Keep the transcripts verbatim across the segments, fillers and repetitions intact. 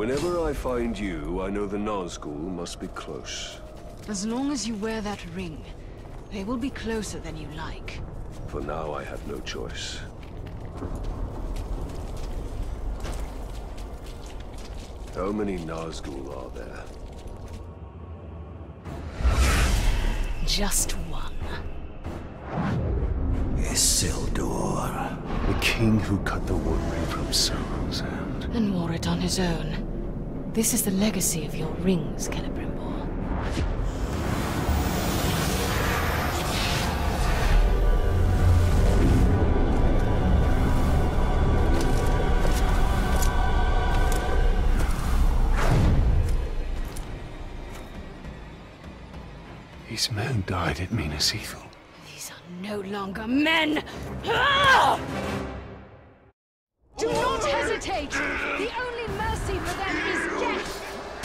Whenever I find you, I know the Nazgul must be close. As long as you wear that ring, they will be closer than you like. For now, I have no choice. How many Nazgul are there? Just one. Isildur. The king who cut the one ring from Sauron's hand. And wore it on his own. This is the legacy of your rings, Celebrimbor. These men died at Minas Ithil. These are no longer men! Ah! Do not hesitate! The only mercy for them is death!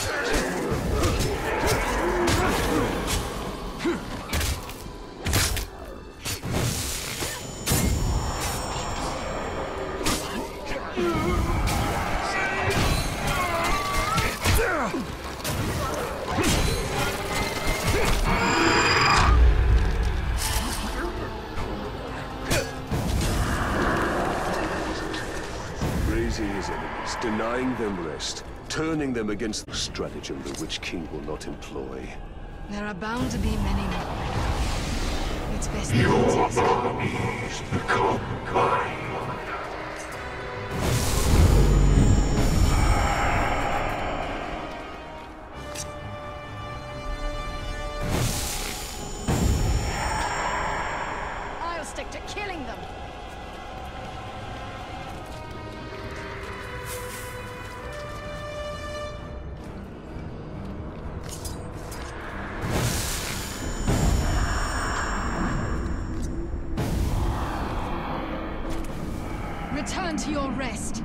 His enemies, denying them rest, turning them against the stratagem the Witch King will not employ. There are bound to be many more. It's best that Your he takes it. armies become mine. I'll stick to killing them. Return to your rest.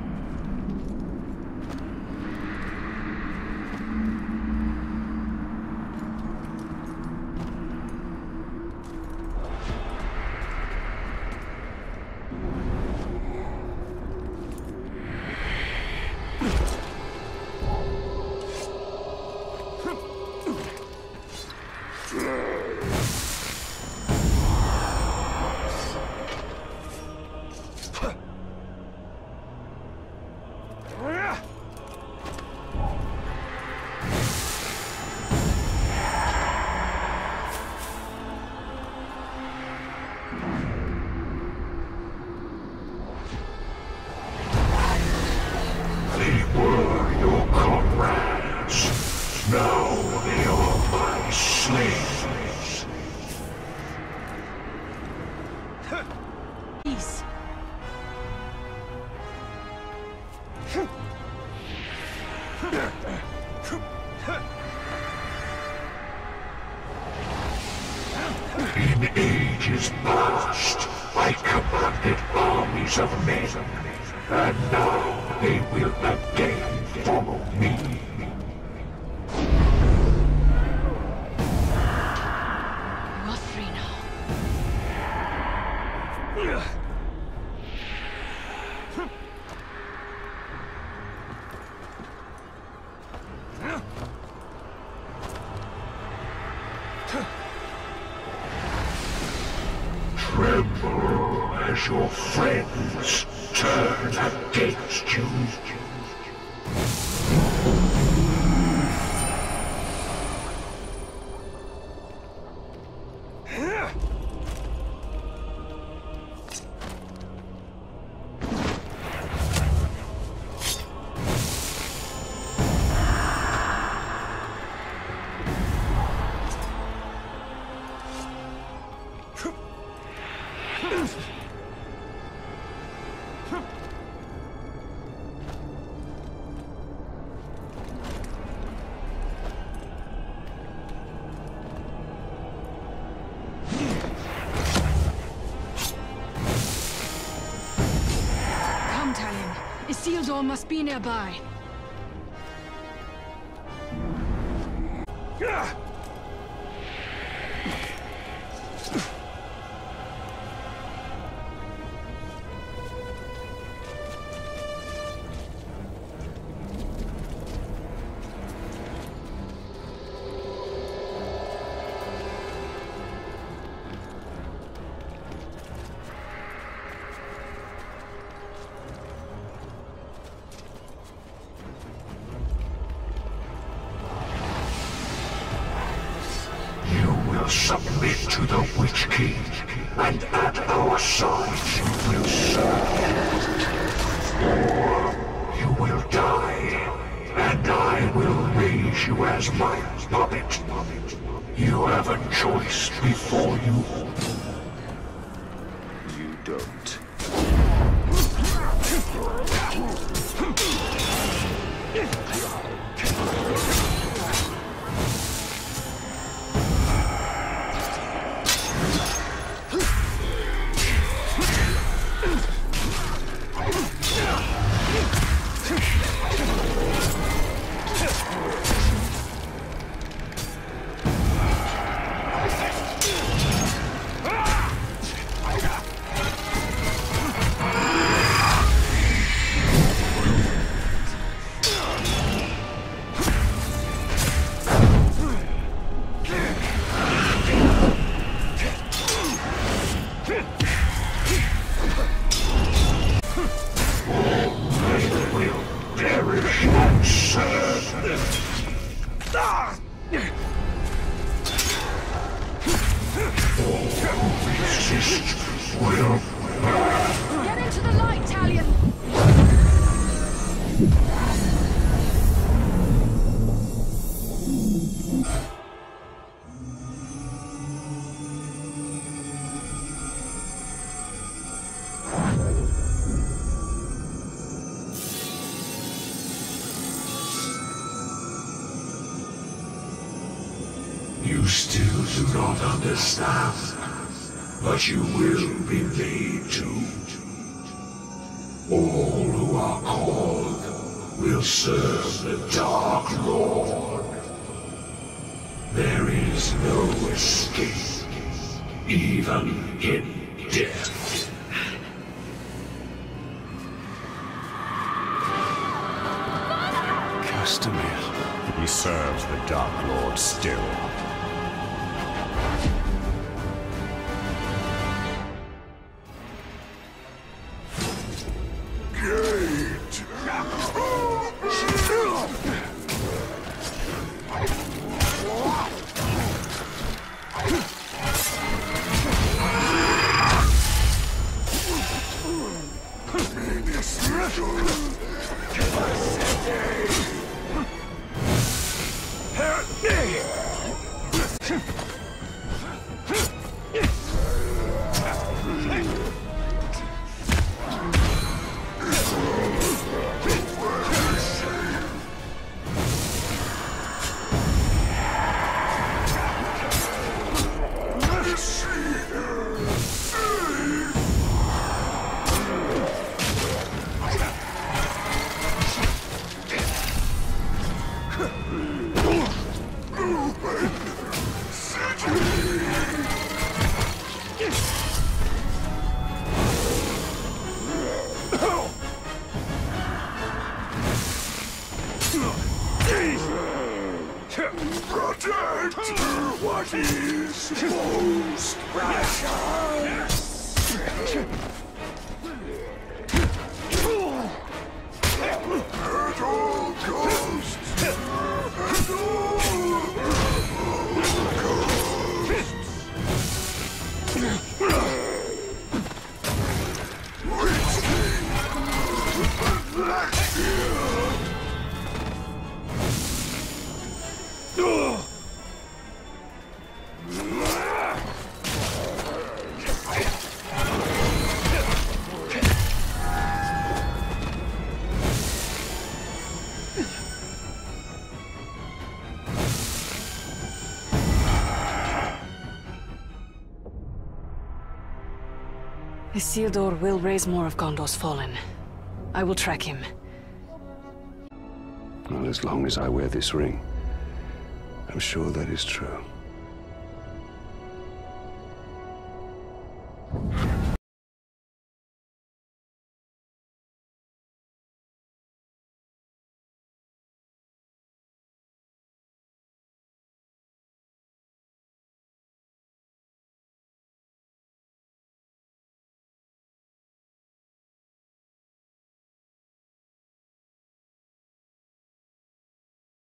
In ages past, I commanded armies of men, and now they will again follow me. You are free now. Tremble as your friends turn against you. Isildur must be nearby. will submit to the Witch King, and at our side you will serve. Or you will die, and I will raise you as my puppet. You have a choice before you. You don't. Get into the light, Talion! You still do not understand, but you will be made to. All who are called will serve the Dark Lord. There is no escape, even in death. Castamere. He serves the Dark Lord still. Protect what is most precious. At all costs. At all Isildur will raise more of Gondor's fallen. I will track him. Well, as long as I wear this ring, I'm sure that is true.